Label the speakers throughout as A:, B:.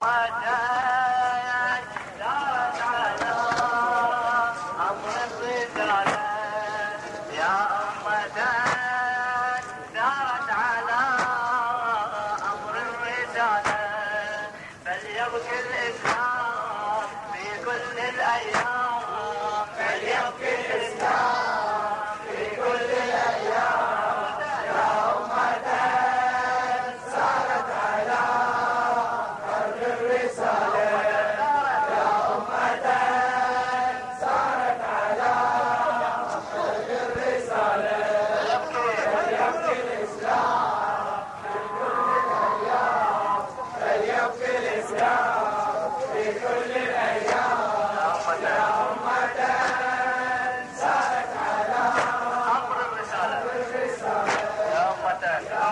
A: فليبكي الإسلام في كل الأيام، فليبكي الإسلام في كل الأيام. يا أمة سارت على درب الرسالة، يا أمة سارت على درب الرسالة، فليبكي الإسلام في كل الأيام، فليبكي الإسلام في كل الأيام. يا أمة سارت على أمر الرسالة، يا أمة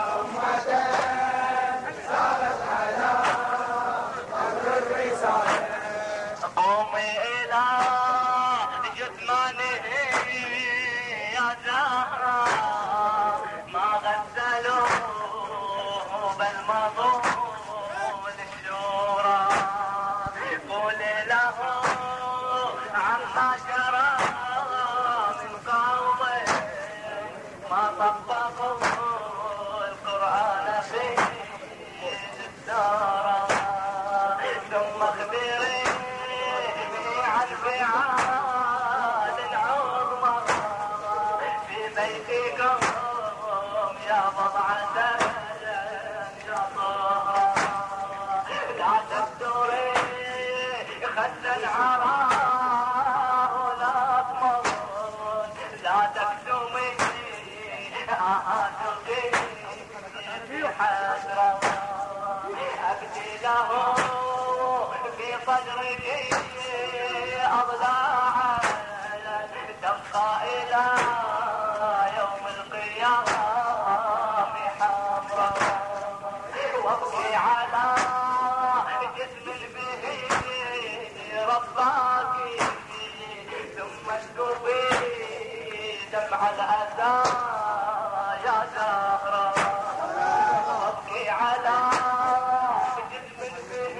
A: سارت على أمر الرسالة. قومي إلى جثمانه يا زهراء، ما غسلوه بل مضوا للشورى. قولي له عما جرى من قومه، ما طبقوا القرآن في الدارة. ثم اخبريني عن فعال العظمى في بيتكم يا بضعة يا طهرة. لا تبدري خد العراء ولا تمر، لا تكتمي آهاتك في حسرة. أبدي له في صدرك أضلاعا تبقى إلى يوم القيامة حمراء. وابكي على جسم به رباك، ثم اسكبي دمع الأسى يا زهراء. وابكي على جسم به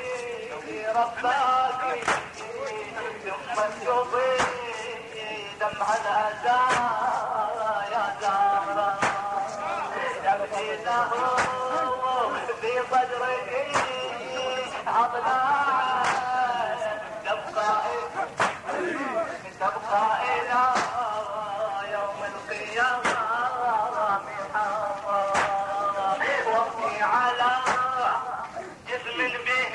A: رباك، ثم اسكبي دمع الأسى يا زهراء. يبكي له في صدرك أضلاعا تبقى إلى يوم القيامة حمراء. وابكي على جسم به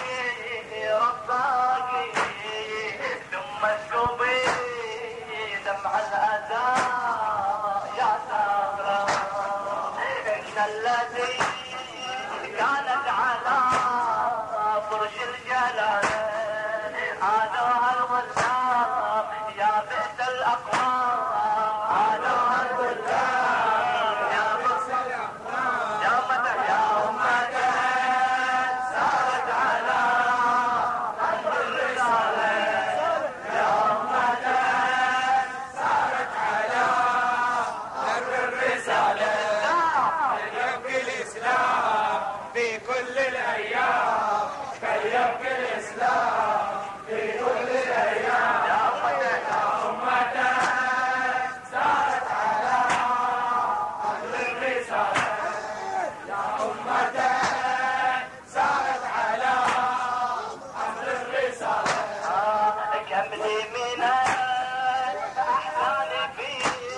A: رباك، ثم اسكبي دمع الأسى يا زهراء. إن الذي كانت على فرش الجلال عادوها الغلام يا بئس الأقوام، عادوها الغلام يا بئس الأقوام. يا مدى يا أمة سارت على أمر الرسالة، يا أمة سارت على أمر الرسالة. فليبكي الإسلام في كل الأيام، فليبكي الإسلام في كل الأيام. يا أمة سارت على أمر الرسالة، يا أمة سارت على أمر الرسالة. كم لي من الأحزان في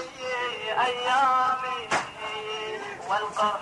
A: أيامي، والقرح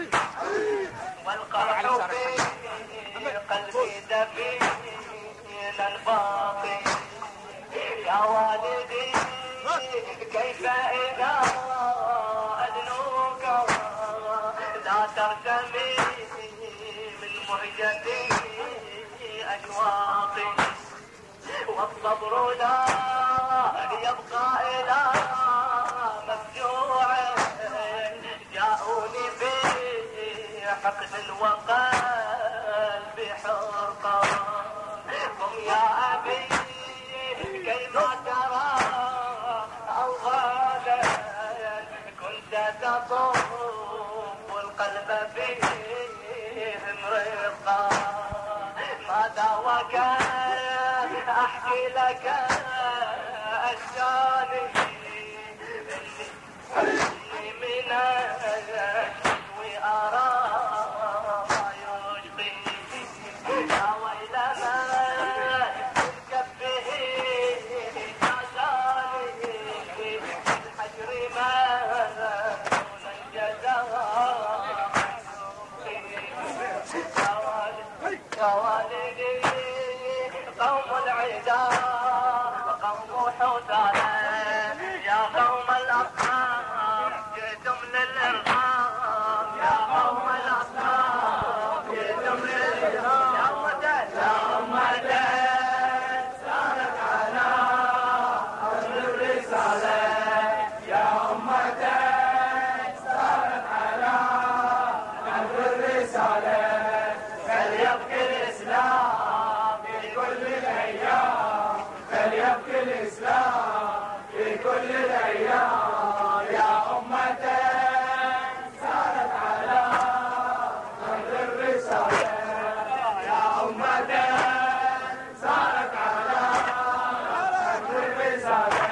A: في قلبي دفينا الباقي. يا والدي كيف إذا أدنوك لا ترتمي من مهجتي أشواقي. والصبر لا يبقى إلى مفجوع، جاءوني في حقد وقلب حرقة. قم يا أبي كيف ترى أوغالا، كنت تطوف القلب فيهم رقة. لك احكي لك اشجاني اللي من الشتوي ارى يشقي يا ويلنا كبه عشاني الحجر ما دون الجزاء يا والدي قوم العدا قوم حوثانا يا قوم الأصحاب جئتم للإرهاب يا قوم الأصحاب جئتم للإرهاب يا أمتنا يا أمتنا سارت على أرض الرسالة يا أمتنا سارت على أرض الرسالة فليبقى الإسلام في كل الأيام فليبقى الإسلام في كل الأيام يا أمة سارت على أرض الرسالة يا أمة سارت على أرض الرسالة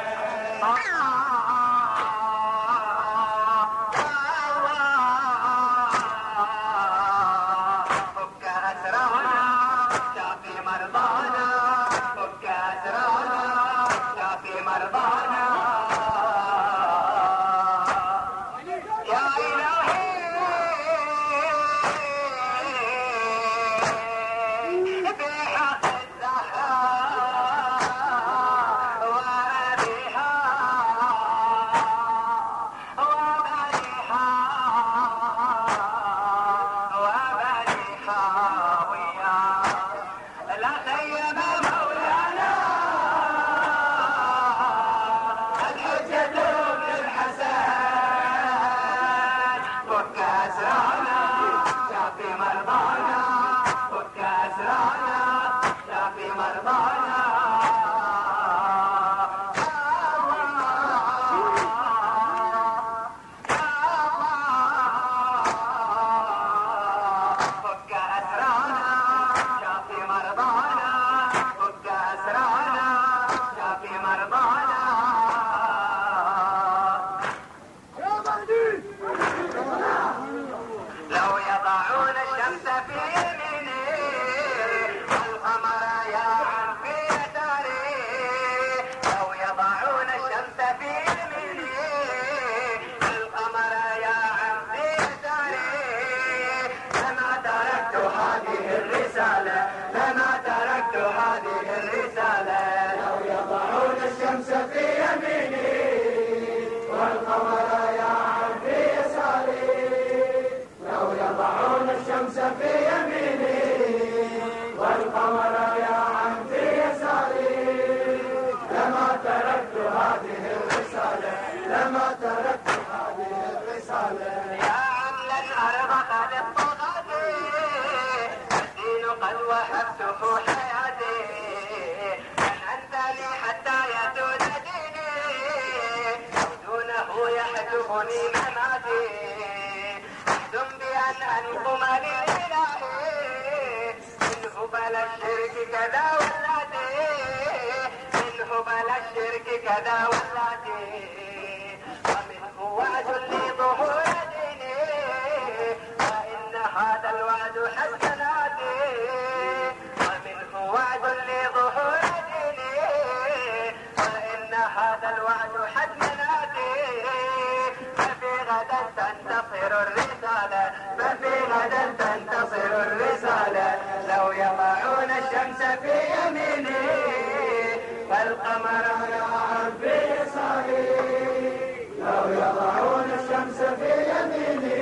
A: فك أسرانا شافي مرضانا فك أسرانا شافي مرضانا يا إلهي بحق الزهراء وأبيها وبنيها وبنيها ويا لا خيب مولانا الحجة بالحسن فك أسرانا شافي مرضانا فك أسرانا شافي مرضانا فك أسرانا شافي مرضانا فك أسرانا شافي مرضانا لو يضعون الشمس في يميني والقمر يعن في يساري لو يضعون الشمس في يميني والقمر يعن في يساري لما تركت هذه الرسالة لما تركت هذه الرسالة لو يضعون الشمس في يميني والقمر يعن في يساري لو يضعون الشمس في يميني والقمر يعن في يساري لما تركت هذه الرسالة لما تركت هذه الرسالة يا عملا الأرض خذ الطغاة الدين قد وهبته حياتي من أنتني حتى يسود ديني دونه يحجبني مماتي أحدم بأن أنقم لله منه بلا الشرك كذا ولاتي منه بلا الشرك كذا ولاتي ومنه وعد لظهور ديني فإن هذا الوعد حسناتي ومنه وعد لظهور ديني فإن هذا الوعد حسناتي ففي غدا تنتصر الرسالة ففي غدا تنتصر الرسالة لو يضعون الشمس في يميني والقمر يعن في يساري لو يضعون الشمس في يميني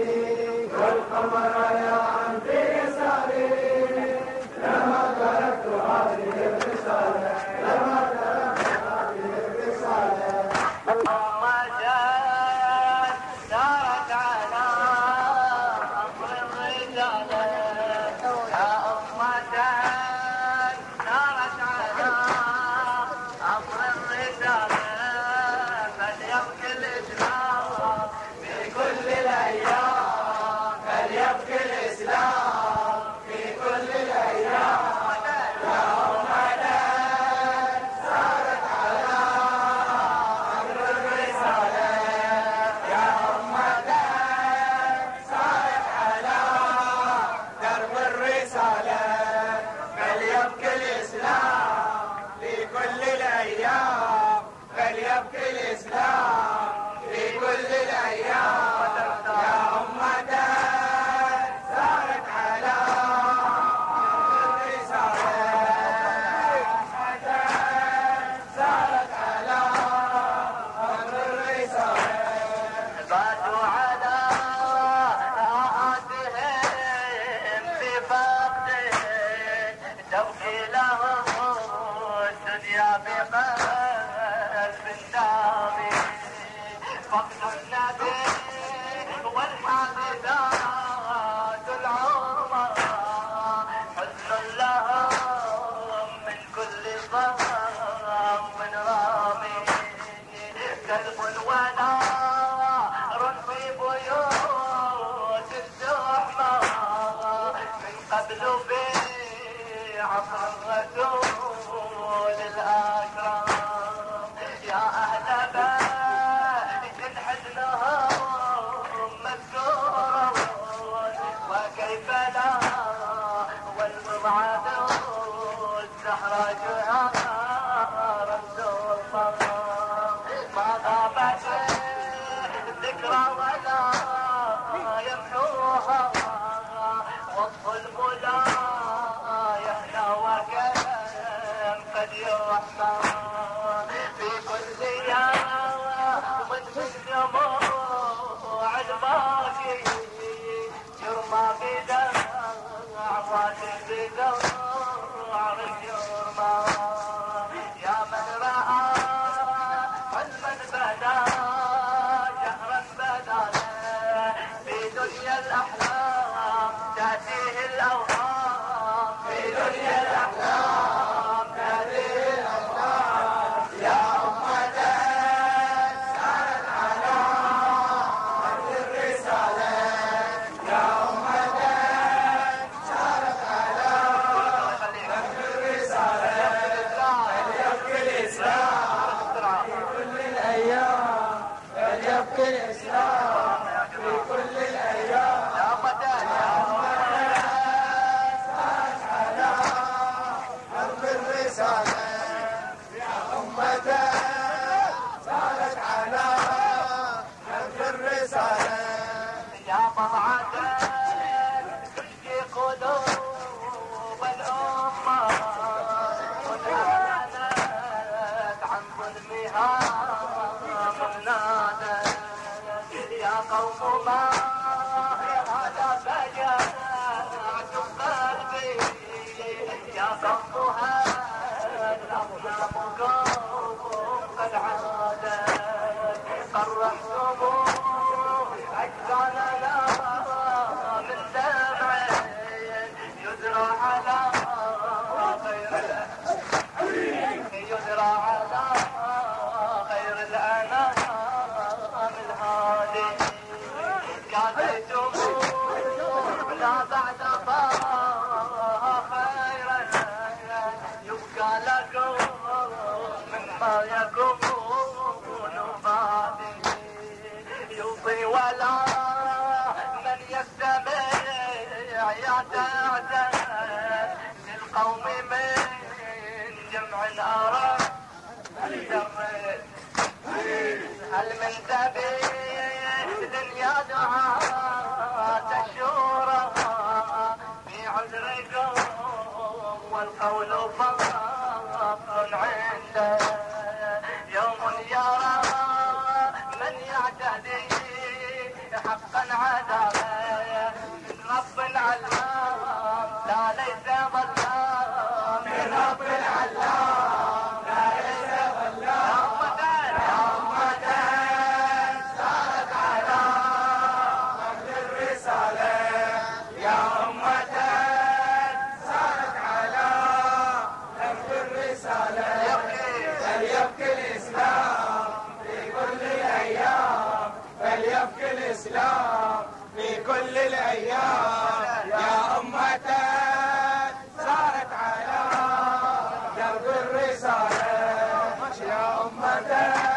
A: والقمر يعن في يساري لما تركت هذه الرسالة لما تركت هذه الرسالة ما جاء سارت على أمر الرجال يا أمة سارت على أمر الرجال بقلب النبي فضل النبي والحادثات العمر حزن لهم من كل ضم من رامي قلب ونار في بيوت الزحمة من قبل في عصر الرسول الأكرم يا أهل بيت حزنهم مذكور وكيف لا والمبعد الزهرة جهار الزرقاء ما غابت الذكرى ولا يمحوها والظلم لا يهنى وكم قد يرحم في كل يوم من دموع الباقي يرمى بدمع بدمع اليرمى يا من رأى حلما بدا جهرا بدا في دنيا الأحلام تأتيه الأوهام في دنيا الأحلام تأتيه الأوهام يا أمة سارت على أرض الرسالة يا أمة سارت على أرض الرسالة فليبكي الإسلام في كل الأيام فليبكي الإسلام في كل الأيام يا أمة سارت على أرض الرسالة يا أمة سارت على أرض الرسالة يا بضعة تشكي قلوب الأمة وتعلنت عن ظلمها منادى يا قوم ما هذا فجعت قلبي يا قوم هذا أصنامكم قد عادت قرحتم أجسادنا من دمع يزرع على يزرع على خير الأنام الهادي كاتيتم لا بعد الله خيرا يبقى لكم مما يكون بعدي يوصي ولا من يستمع يعتذر للقوم من جمع أرى هل من سبيل يا دعاة الشورى في عذركم والقول فضل عنده يوم يرى من يعتدي حقا عذابه من رب العلام لا ليس ظلام من رب العلام لا ليس ظلام يا أمة سارت على أرض الرسالة يا أمة سارت على أرض الرسالة فليبكي الإسلام في كل الأيام فليبكي الإسلام في كل الأيام يا أمة سارت على درب الرسالة يا أمة